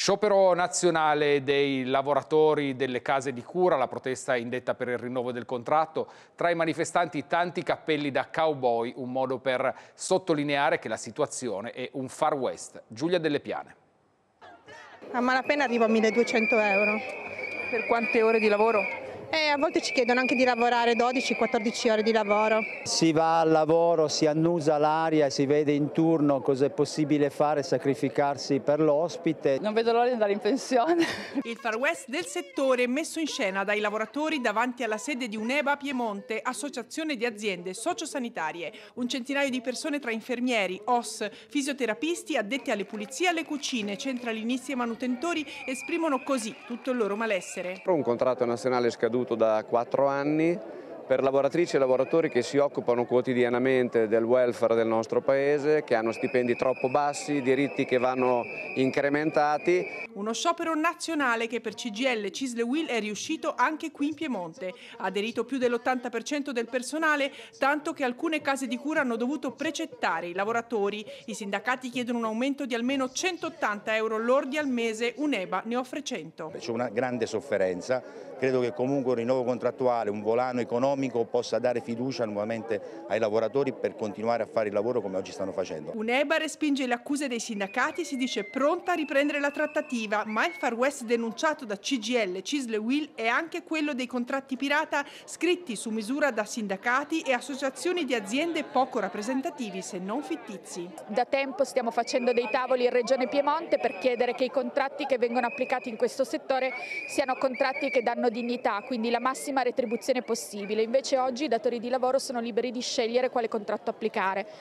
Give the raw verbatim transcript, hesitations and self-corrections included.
Sciopero nazionale dei lavoratori delle case di cura, la protesta indetta per il rinnovo del contratto. Tra i manifestanti tanti cappelli da cowboy, un modo per sottolineare che la situazione è un Far West. Giulia Delle Piane. A malapena arrivo a milleduecento euro. Per quante ore di lavoro? E a volte ci chiedono anche di lavorare dodici quattordici ore di lavoro. Si va al lavoro, si annusa l'aria, si vede in turno cosa è possibile fare, sacrificarsi per l'ospite. Non vedo l'ora di andare in pensione. Il Far West del settore messo in scena dai lavoratori davanti alla sede di Uneba Piemonte, associazione di aziende sociosanitarie. Un centinaio di persone tra infermieri, O S, fisioterapisti, addetti alle pulizie e alle cucine, centralinisti e manutentori esprimono così tutto il loro malessere. Un contratto nazionale scaduto da quattro anni per lavoratrici e lavoratori che si occupano quotidianamente del welfare del nostro paese, che hanno stipendi troppo bassi, diritti che vanno incrementati. Uno sciopero nazionale che per C G I L, C I S L e U I L è riuscito anche qui in Piemonte. Ha aderito più dell'ottanta per cento del personale, tanto che alcune case di cura hanno dovuto precettare i lavoratori. I sindacati chiedono un aumento di almeno centottanta euro lordi al mese, Uneba ne offre cento. C'è una grande sofferenza, credo che comunque un rinnovo contrattuale, un volano economico possa dare fiducia nuovamente ai lavoratori per continuare a fare il lavoro come oggi stanno facendo. Uneba respinge le accuse dei sindacati e si dice pronta a riprendere la trattativa, ma il Far West denunciato da C G I L, C I S L e U I L è anche quello dei contratti pirata scritti su misura da sindacati e associazioni di aziende poco rappresentativi se non fittizi. Da tempo stiamo facendo dei tavoli in Regione Piemonte per chiedere che i contratti che vengono applicati in questo settore siano contratti che danno dignità, quindi la massima retribuzione possibile. Invece oggi i datori di lavoro sono liberi di scegliere quale contratto applicare.